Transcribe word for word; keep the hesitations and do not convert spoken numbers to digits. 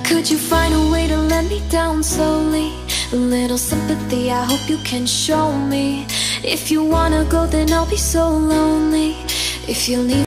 Could you find a way to let me down slowly? A little sympathy, I hope you can show me. If you wanna go, then I'll be so lonely. If you leave